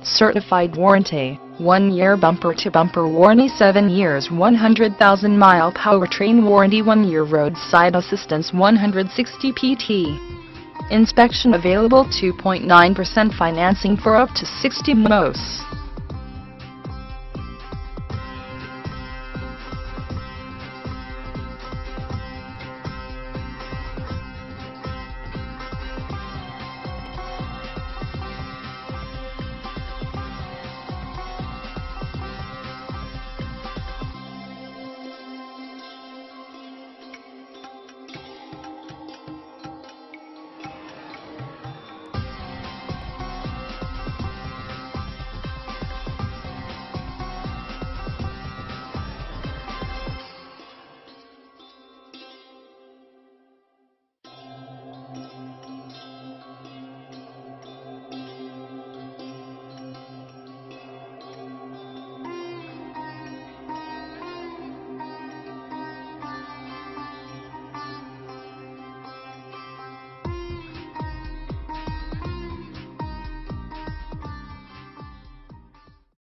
Certified warranty, 1 year bumper-to-bumper warranty, 7 years 100,000-mile powertrain warranty, 1 year roadside assistance, 160 PT. Inspection available, 2.9% financing for up to 60 MOS.